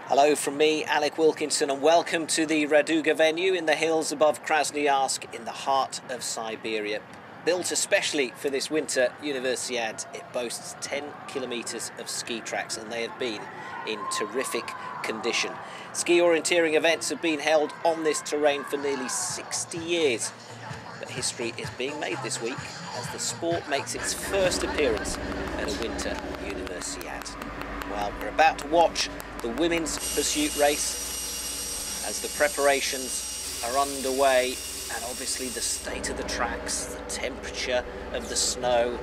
Hello from me, Alec Wilkinson, and welcome to the Raduga venue in the hills above Krasnoyarsk in the heart of Siberia. Built especially for this winter Universiade, it boasts 10 kilometres of ski tracks, and they have been in terrific condition. Ski orienteering events have been held on this terrain for nearly 60 years. But history is being made this week as the sport makes its first appearance at a winter Universiade. Well, we're about to watch the women's pursuit race as the preparations are underway, and obviously the state of the tracks, the temperature of the snow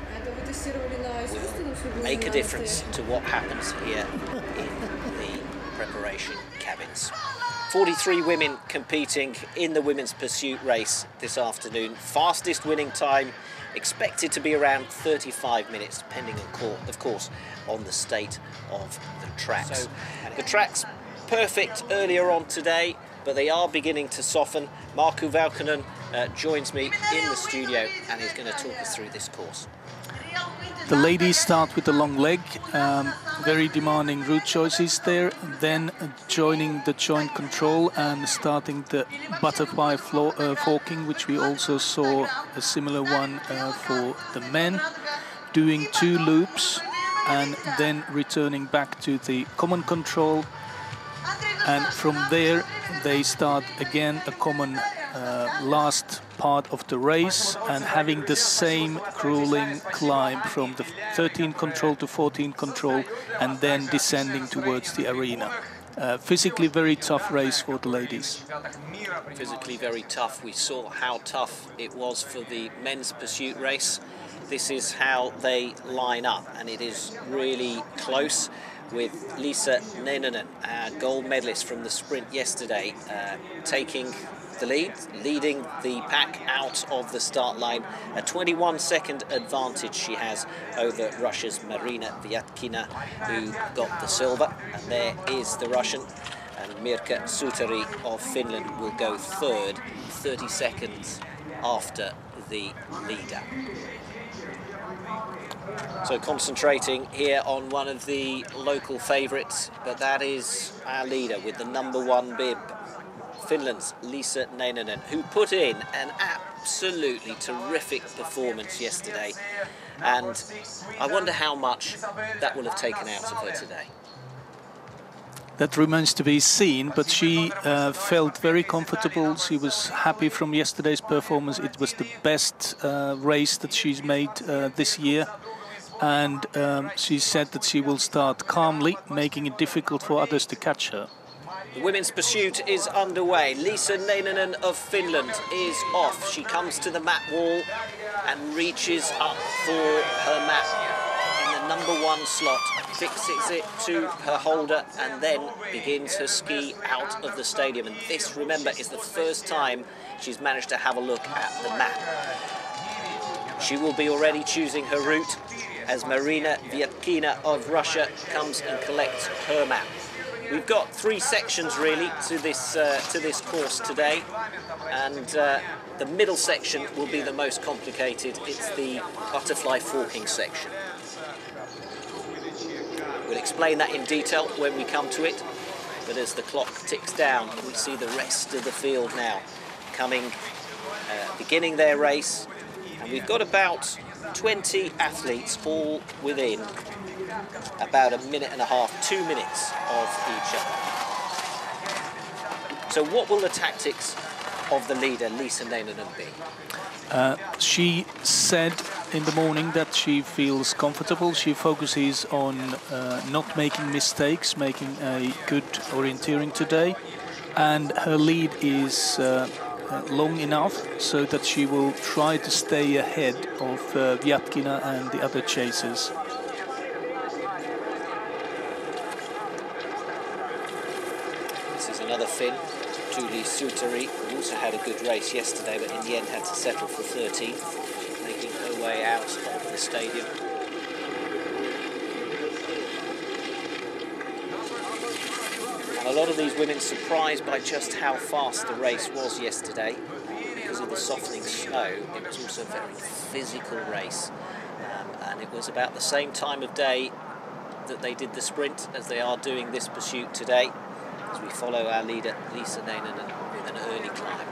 will make a difference to what happens here in the preparation cabins. 43 women competing in the women's pursuit race this afternoon. Fastest winning time expected to be around 35 minutes, depending of course on the state of the tracks. So, the tracks perfect earlier on today, but they are beginning to soften. Markku Valkonen joins me in the studio and is going to talk us through this course. The ladies start with the long leg, very demanding route choices there, then joining the joint control and starting the butterfly forking, which we also saw a similar one for the men, doing 2 loops and then returning back to the common control, and from there they start again a common last part of the race, and having the same grueling climb from the 13 control to 14 control and then descending towards the arena. Physically very tough race for the ladies. Physically very tough. We saw how tough it was for the men's pursuit race. This is how they line up, and it is really close, with Liisa Neinonen, gold medalist from the sprint yesterday, taking the lead, leading the pack out of the start line. A 21-second advantage she has over Russia's Marina Vyatkina, who got the silver. And there is the Russian, and Mirka Suutari of Finland will go third, 30 seconds after the leader. So concentrating here on one of the local favourites, but that is our leader with the #1 bib, Finland's Liisa Neinonen, who put in an absolutely terrific performance yesterday, and I wonder how much that will have taken out of her today. That remains to be seen, but she felt very comfortable. She was happy from yesterday's performance. It was the best race that she's made this year. And she said that she will start calmly, making it difficult for others to catch her. The women's pursuit is underway. Liisa Neinonen of Finland is off. She comes to the map wall and reaches up for her map in the #1 slot, fixes it to her holder, and then begins her ski out of the stadium. And this, remember, is the first time she's managed to have a look at the map. She will be already choosing her route as Marina Vyatkina of Russia comes and collects her map. We've got 3 sections really to this course today, and the middle section will be the most complicated. It's the butterfly forking section. We'll explain that in detail when we come to it, but as the clock ticks down, we see the rest of the field now coming, beginning their race, and we've got about 20 athletes all within about 1.5 minutes, 2 minutes of each other. So what will the tactics of the leader, Liisa Neinonen, be? She said in the morning that she feels comfortable. She focuses on not making mistakes, making a good orienteering today, and her lead is long enough so that she will try to stay ahead of Vyatkina and the other chasers. This is another Finn, Tuuli Suutari, who also had a good race yesterday, but in the end had to settle for 13th, making her way out of the stadium. And a lot of these women surprised by just how fast the race was yesterday. Because of the softening snow, it was also a very physical race. And it was about the same time of day that they did the sprint as they are doing this pursuit today, as we follow our leader Liisa Neinonen with an early climb.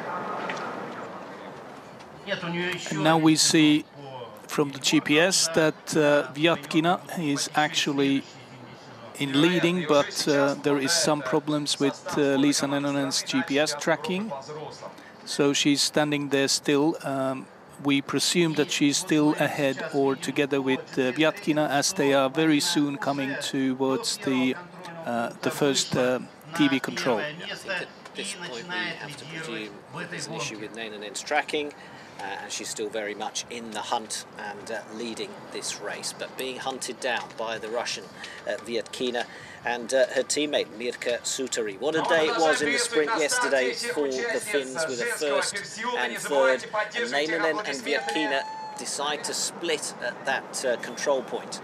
And now we see from the GPS that Vyatkina is actually in leading, but there is some problems with Liisa Neinonen's GPS tracking. So she's standing there still. We presume that she's still ahead or together with Vyatkina, as they are very soon coming towards the first TV control. I think at this point we have to presume there's an issue with Neinonen's tracking, and she's still very much in the hunt and leading this race, but being hunted down by the Russian Vyatkina and her teammate Mirka Suutari. What a day it was in the sprint yesterday for the Finns, with a first and third, and Neinonen and Vyatkina decide to split at that control point.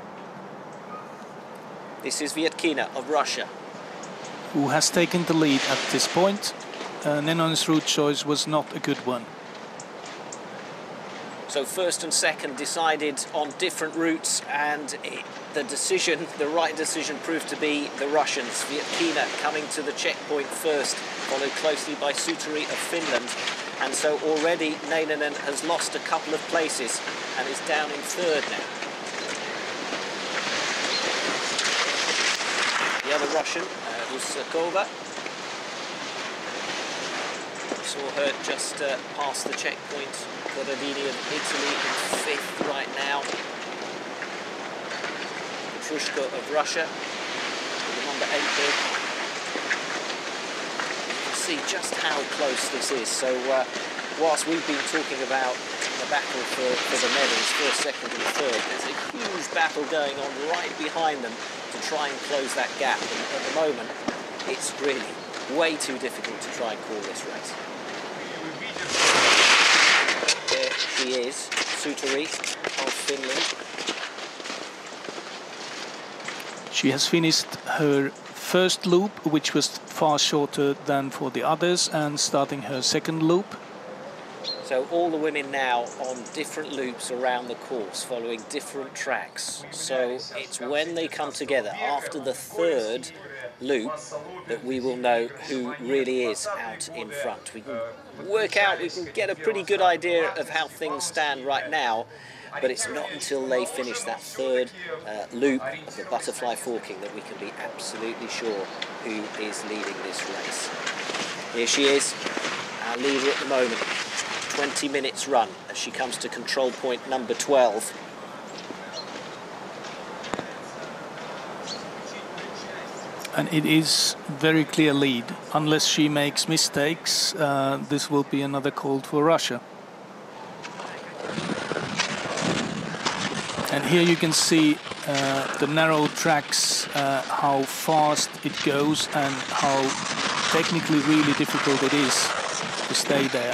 This is Vyatkina of Russia, who has taken the lead at this point. Neinonen's route choice was not a good one. So first and second decided on different routes, and the right decision proved to be the Russians. Vyatkina coming to the checkpoint first, followed closely by Suutari of Finland. And so already Neinonen has lost a couple of places and is down in third now. The other Russian, Rusakova. We saw her just past the checkpoint. Corradini of Italy in fifth right now. Petrushko of Russia, the number 8 bid. You can see just how close this is. So whilst we've been talking about the battle for the medals, first, second and third, there's a huge battle going on right behind them to try and close that gap. And at the moment, it's really way too difficult to try and call this race. There she is, Suutari of Finland. She has finished her first loop, which was far shorter than for the others, and starting her second loop. So all the women now on different loops around the course, following different tracks. So it's when they come together after the third loop that we will know who really is out in front. We can work out, we can get a pretty good idea of how things stand right now, but it's not until they finish that third loop of the butterfly forking that we can be absolutely sure who is leading this race. Here she is, our leader at the moment. 20 minutes run as she comes to control point number 12. And it is very clear lead. Unless she makes mistakes, this will be another call for Russia. And here you can see the narrow tracks, how fast it goes and how technically really difficult it is to stay there.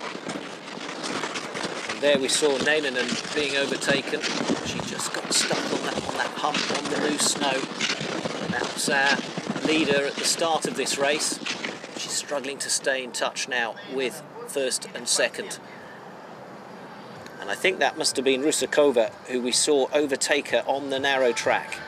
And there we saw Neinonen being overtaken. She just got stuck on that hump on the loose snow. That was our leader at the start of this race. She's struggling to stay in touch now with first and second. And I think that must have been Rusakova who we saw overtake her on the narrow track.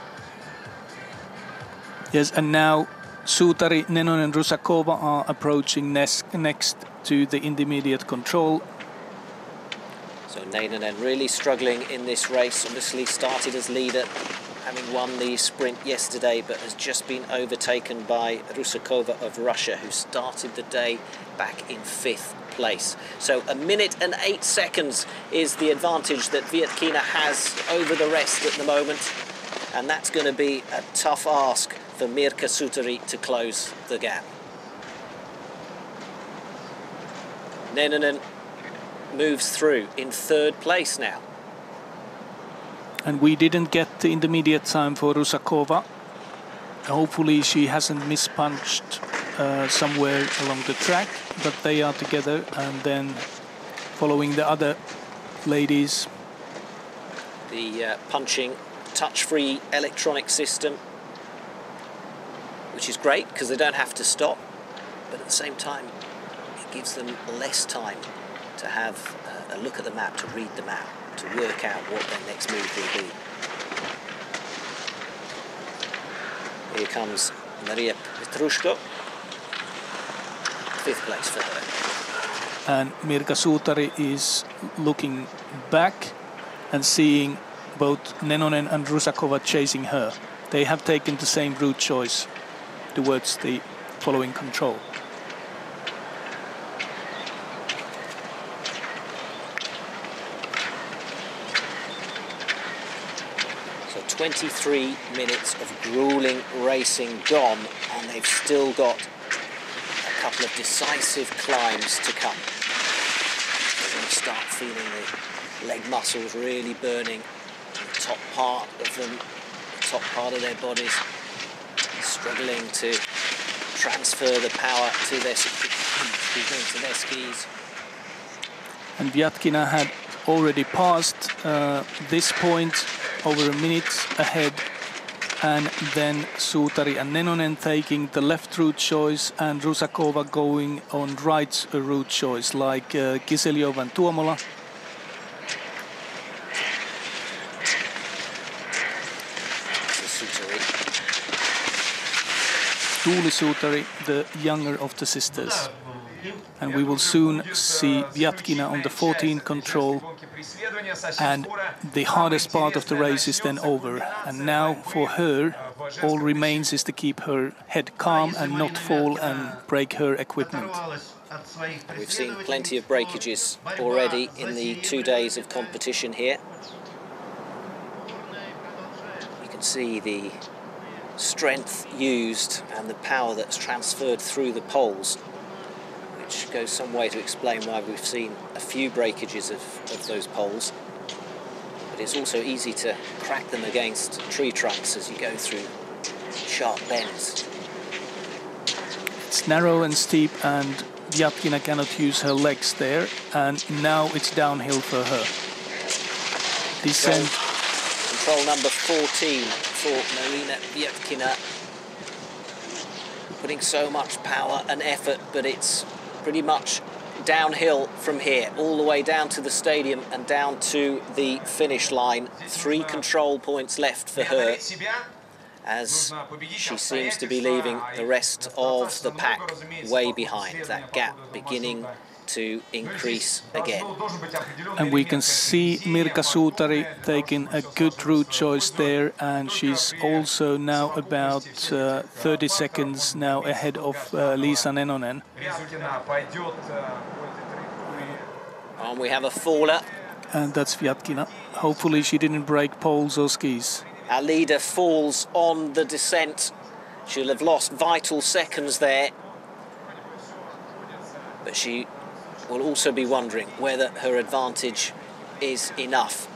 Yes, and now Suutari, Neinonen and Rusakova are approaching next to the intermediate control. So Neinonen really struggling in this race. Obviously started as leader, having won the sprint yesterday, but has just been overtaken by Rusakova of Russia, who started the day back in 5th place. So 1 minute and 8 seconds is the advantage that Vyatkina has over the rest at the moment, and that's going to be a tough ask for Mirka Suutari to close the gap. Neinonen moves through in 3rd place now. And we didn't get the intermediate time for Rusakova. Hopefully she hasn't mispunched somewhere along the track, but they are together, and then following the other ladies. The punching touch-free electronic system, which is great because they don't have to stop, but at the same time it gives them less time to have a look at the map, to read the map, to work out what their next move will be. Here comes Maria Petrushko, 5th place for her. And Mirka Suutari is looking back and seeing both Nenonen and Rusakova chasing her. They have taken the same route choice towards the following control. So 23 minutes of grueling racing gone, and they've still got a couple of decisive climbs to come. They're going to start feeling the leg muscles really burning, the top part of them, the top part of their bodies, struggling to transfer the power to their skis. And Vyatkina had already passed this point over a minute ahead, and then Suutari and Nenonen taking the left route choice and Rusakova going on right route choice, like Kiselyov and Tuomola. Tuuli Suutari, the younger of the sisters. And we will soon see Vyatkina on the 14 control, and the hardest part of the race is then over. And now for her, all remains is to keep her head calm and not fall and break her equipment. We've seen plenty of breakages already in the 2 days of competition here. You can see the strength used and the power that's transferred through the poles, which goes some way to explain why we've seen a few breakages of those poles. But it's also easy to crack them against tree trunks as you go through sharp bends. It's narrow and steep, and Vyatkina cannot use her legs there, and now it's downhill for her. Descent. Control number 14 for Marina Vyatkina. Putting so much power and effort, but it's pretty much downhill from here, all the way down to the stadium and down to the finish line. 3 control points left for her, as she seems to be leaving the rest of the pack way behind. That gap beginning to increase again. And we can see Mirka Suutari taking a good route choice there, and she's also now about 30 seconds now ahead of Liisa Nenonen. And we have a faller. And that's Vyatkina. Hopefully she didn't break poles or skis. Our leader falls on the descent. She'll have lost vital seconds there, but she will also be wondering whether her advantage is enough.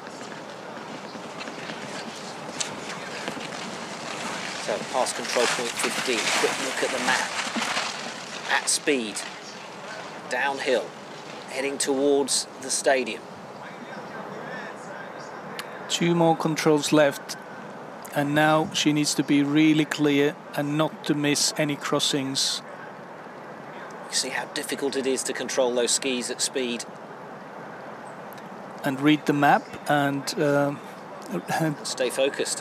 So past control point 15, quick look at the map. At speed, downhill, heading towards the stadium. 2 more controls left, and now she needs to be really clear and not to miss any crossings. You see how difficult it is to control those skis at speed. And read the map and stay focused.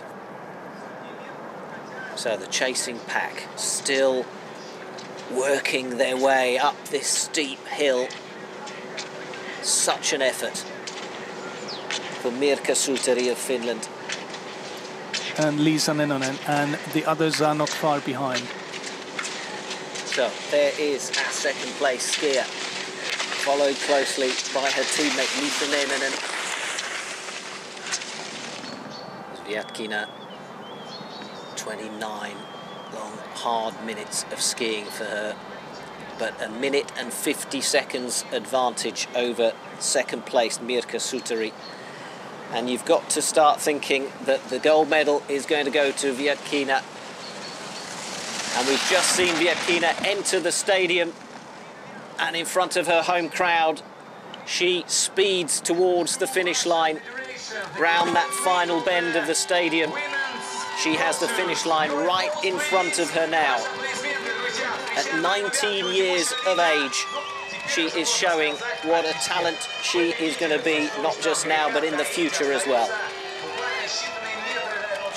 So the chasing pack still working their way up this steep hill. Such an effort for Mirka Suutari of Finland. And Liisa Nenonen, and the others are not far behind. So there is our second place skier, followed closely by her teammate Liisa Nenonen. Vyatkina, 29 long, hard minutes of skiing for her, but 1 minute and 50 seconds advantage over second place Mirka Suutari. And you've got to start thinking that the gold medal is going to go to Vyatkina. And we've just seen Vyatkina enter the stadium, and in front of her home crowd, she speeds towards the finish line. Round that final bend of the stadium, she has the finish line right in front of her now. At 19 years of age, she is showing what a talent she is going to be, not just now, but in the future as well.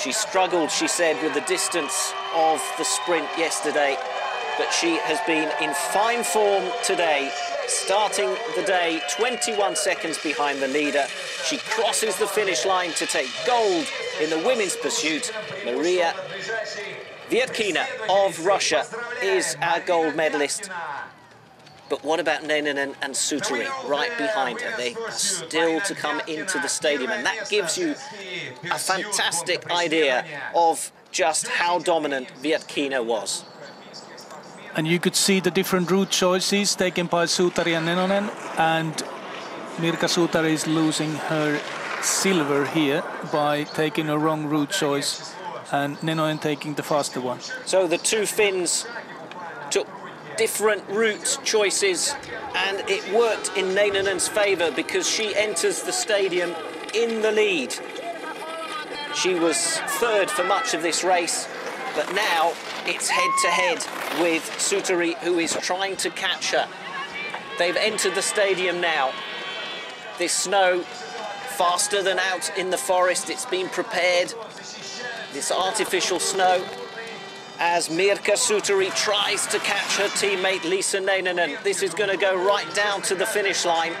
She struggled, she said, with the distance of the sprint yesterday, but she has been in fine form today, starting the day 21 seconds behind the leader. She crosses the finish line to take gold in the women's pursuit. Maria Vietkina of Russia is our gold medalist. But what about Neinonen and Suutari right behind her? They are still to come into the stadium, and that gives you a fantastic idea of just how dominant Vietkina was. And you could see the different route choices taken by Suutari and Neinonen, and Mirka Suutari is losing her silver here by taking a wrong route choice, and Neinonen taking the faster one. So the two Finns took different route choices, and it worked in Neinonen's favour because she enters the stadium in the lead. She was third for much of this race, but now it's head-to-head with Suutari, who is trying to catch her. They've entered the stadium now. This snow, faster than out in the forest, it's been prepared. This artificial snow, as Mirka Suutari tries to catch her teammate Liisa Neinonen. This is going to go right down to the finish line.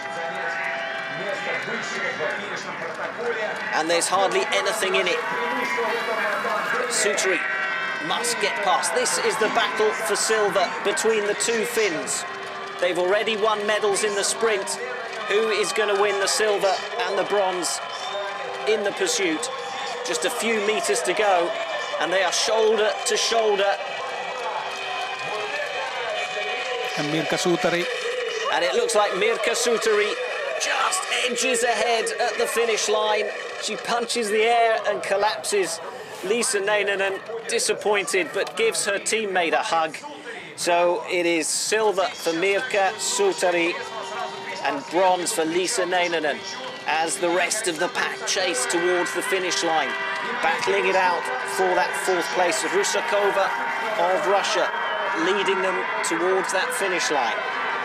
And there's hardly anything in it. But Suutari must get past. This is the battle for silver between the two Finns. They've already won medals in the sprint. Who is going to win the silver and the bronze in the pursuit? Just a few meters to go, and they are shoulder to shoulder. And Mirka Suutari. And it looks like Mirka Suutari just edges ahead at the finish line. She punches the air and collapses. Liisa Neinonen disappointed, but gives her teammate a hug. So it is silver for Mirka Suutari and bronze for Liisa Neinonen as the rest of the pack chase towards the finish line. Battling it out for that fourth place. Rusakova of Russia leading them towards that finish line.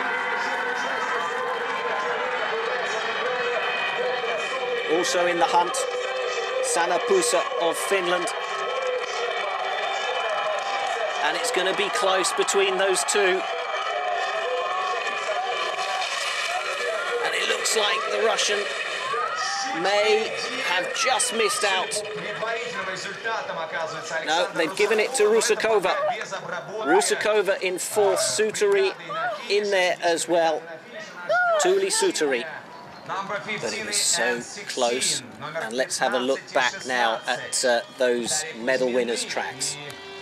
Also in the hunt, Sanna Pusa of Finland. And it's going to be close between those two. And it looks like the Russian may have just missed out. No, they've given it to Rusakova. Rusakova in fourth, Suutari in there as well. Tuuli Suutari. But it was so close. And let's have a look back now at those medal winners' tracks.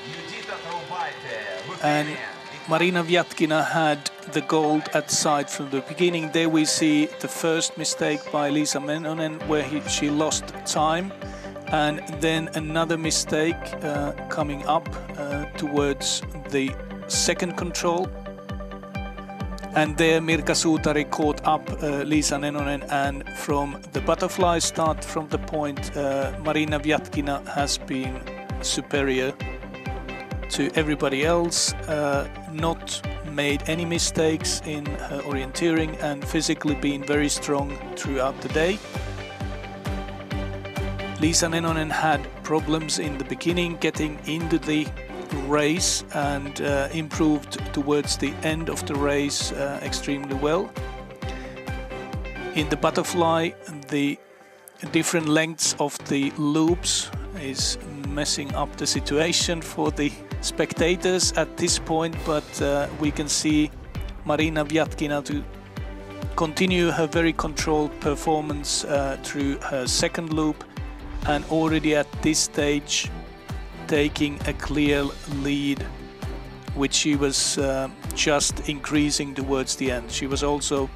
And Marina Vietkina had the gold at sight from the beginning. There we see the first mistake by Liisa Neinonen, where she lost time, and then another mistake coming up towards the second control. And there Mirka Suutari caught up Liisa Neinonen, and from the butterfly start from the point, Marina Vietkina has been superior to everybody else, not made any mistakes in her orienteering and physically been very strong throughout the day. Liisa Neinonen had problems in the beginning getting into the race and improved towards the end of the race extremely well. In the butterfly, the different lengths of the loops is messing up the situation for the spectators at this point, but we can see Marina Vietkina to continue her very controlled performance through her second loop, and already at this stage taking a clear lead, which she was just increasing towards the end. She was also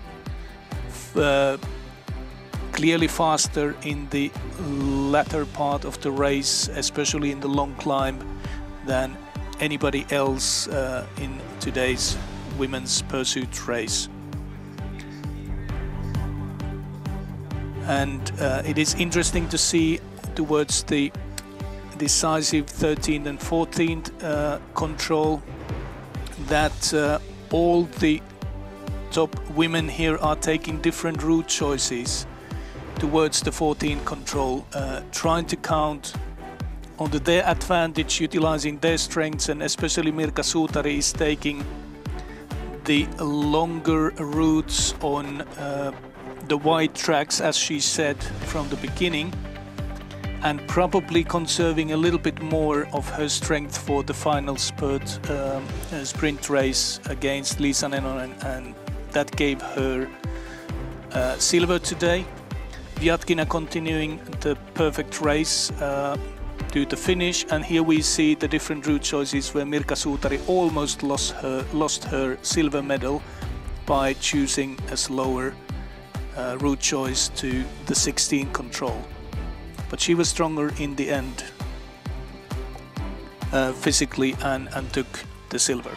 clearly faster in the latter part of the race, especially in the long climb, than anybody else in today's women's pursuit race. And it is interesting to see towards the decisive 13th and 14th control that all the top women here are taking different route choices towards the 14th control, trying to count onto their advantage, utilizing their strengths, and especially Mirka Suutari is taking the longer routes on the wide tracks, as she said from the beginning, and probably conserving a little bit more of her strength for the final spurt sprint race against Liisa Neinonen, and that gave her silver today. Vjatkina continuing the perfect race to the finish, and here we see the different route choices where Mirka Suutari almost lost her silver medal by choosing a slower route choice to the 16 control. But she was stronger in the end physically and took the silver.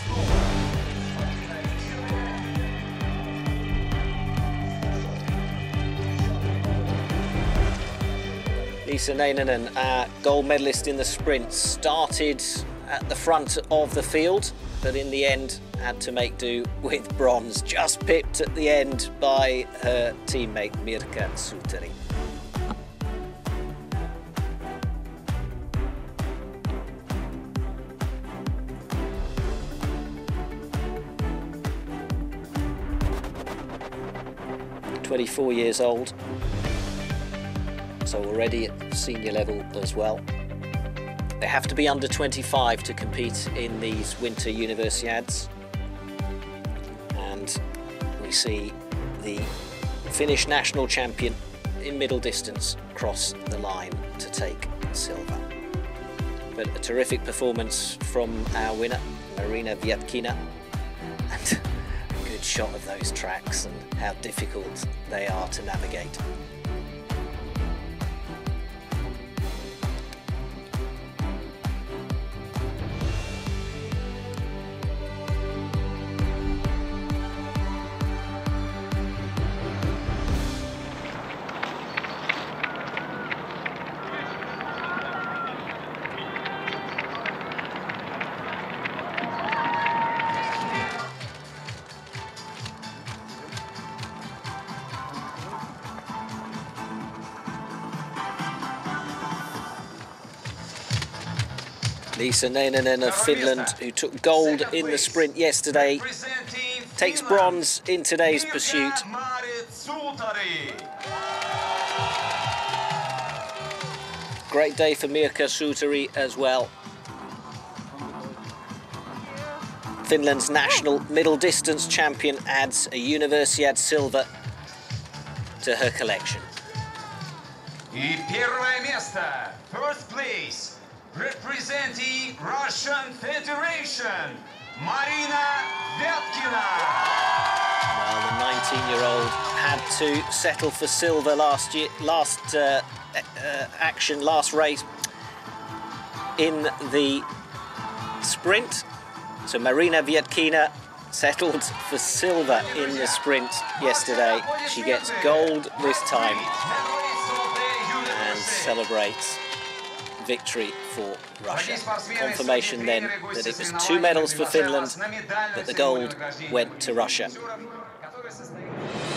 Liisa Neinonen, gold medalist in the sprint, started at the front of the field, but in the end had to make do with bronze, just pipped at the end by her teammate Mirka Suutari. "24 years old, so already at senior level as well. They have to be under 25 to compete in these winter Universiades. And we see the Finnish national champion in middle distance cross the line to take silver. But a terrific performance from our winner, Marina Vjatkina. And a good shot of those tracks and how difficult they are to navigate. Liisa Neinonen of Finland, who took gold in the sprint yesterday, takes bronze in today's pursuit. Great day for Mirka Suutari as well. Finland's national middle distance champion adds a Universiade silver to her collection. First place, representing Russian Federation, Marina Vjatkina. Well, the 19-year-old had to settle for silver last race in the sprint. So Marina Vjatkina settled for silver in the sprint yesterday. She gets gold this time and celebrates victory for Russia. Confirmation then that it was 2 medals for Finland, but the gold went to Russia.